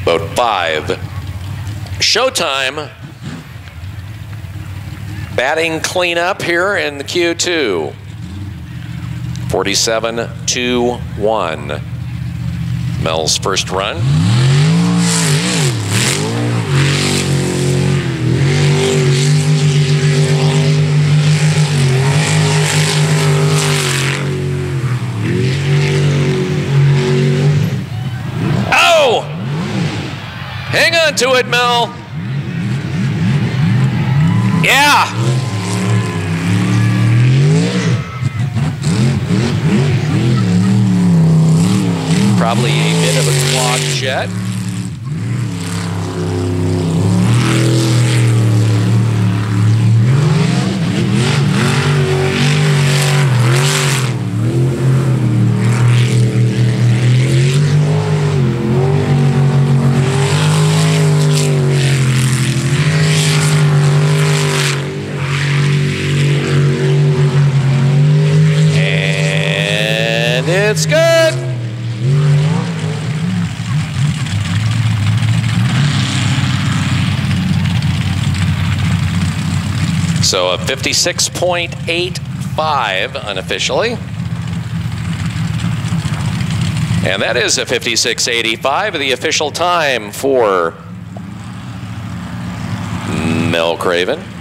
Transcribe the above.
Boat 5. Showtime. Batting cleanup here in the Q2. 47-2-1. Mel's first run. Oh! Hang on to it, Mel. Yeah. Probably a bit of a clogged jet. And it's good. So a 56.85 unofficially. And that is a 56.85, the official time for Mel Craven.